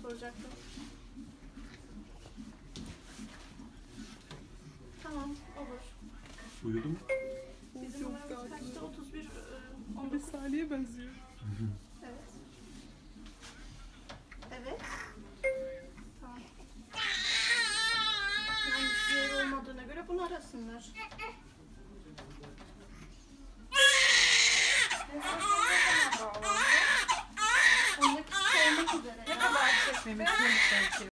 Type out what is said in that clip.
soracaktım. Tamam, olur. Uyudu mu? Bizim numaramız kaçta? 31, Bir 19. Salih'e benziyor. Evet. Evet. Tamam. Yani bir yer olmadığına göre bunu arasınlar.